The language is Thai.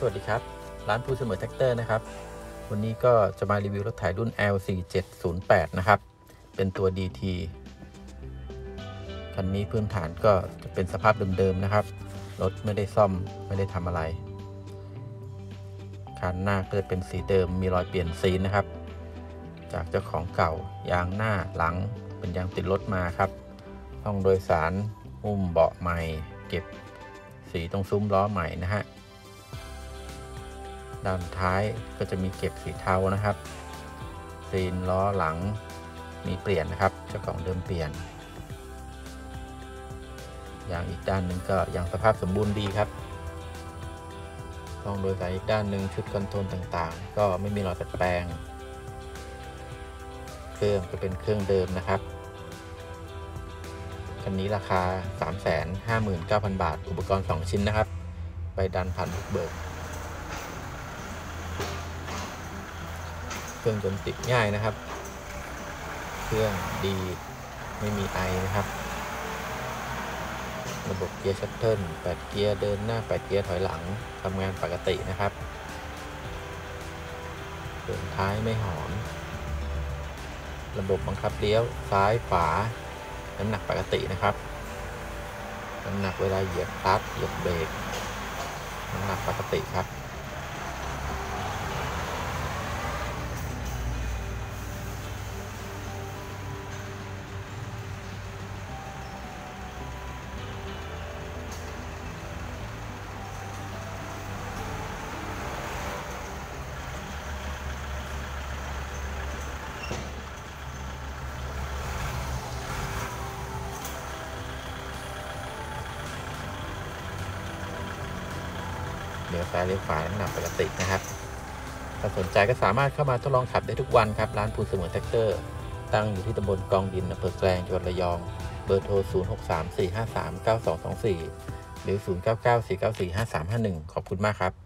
วัสดีครับร้านภูเสมอแท็กเตอร์นะครับวันนี้ก็จะมารีวิวรถไถรุ่น L4708 นะครับเป็นตัว DT คันนี้พื้นฐานก็จะเป็นสภาพเดิมๆนะครับรถไม่ได้ซ่อมไม่ได้ทำอะไรคันหน้าก็จะเป็นสีเดิมมีรอยเปลี่ยนสีนะครับจากเจ้าของเก่ายางหน้าหลังเป็นยางติดรถมาครับห้องโดยสารหุ้มเบาะใหม่เก็บสีตรงซุ้มล้อใหม่นะฮะด้านท้ายก็จะมีเก็บสีเทานะครับซีนล้อหลังมีเปลี่ยนนะครับเจ้าของเดิมเปลี่ยนยางอีกด้านหนึ่งก็ยังสภาพสมบูรณ์ดีครับห้องโดยสารอีกด้านหนึ่งชุดคอนโทรลต่างๆก็ไม่มีรอยดัดแปลงเครื่องจะเป็นเครื่องเดิมนะครับคันนี้ราคา 359,000 บาทอุปกรณ์2ชิ้นนะครับใบดันผ่านบุกเบิกเครื่องยนต์ติดง่ายนะครับเครื่องดีไม่มีไอนะครับระบบเกียร์ชัตเทิล8เกียร์เดินหน้า8เกียร์ถอยหลังทำงานปกตินะครับเดินท้ายไม่หอนระบบบังคับเลี้ยวซ้ายขวาน้ำหนักปกตินะครับน้ำหนักเวลาเหยียบคลัตช์เหยียบเบรกน้ำหนักปกติครับเลี้ยวซ้ายเลี้ยวขวาน้ำหนักปกตินะครับถ้าสนใจก็สามารถเข้ามาทดลองขับได้ทุกวันครับร้านภูเสมอแท็กเตอร์ตั้งอยู่ที่ตำบลกองดินอำเภอแกลงจังหวัดระยองเบอร์โทร 0634539224 หรือ 0994945351 ขอบคุณมากครับ